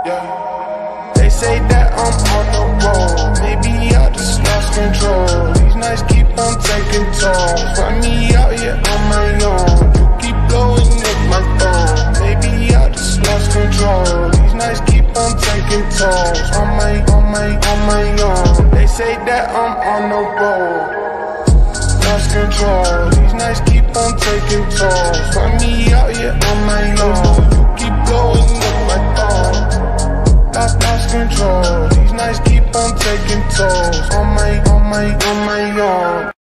Yeah. They say that I'm on the road, maybe I just lost control. These nights keep on taking tolls, find me out here on my own. You keep blowing up my phone, maybe I just lost control. These nights keep on taking tolls, on my own. They say that I'm on the road, lost control. These nights keep on taking tolls, find me out here on my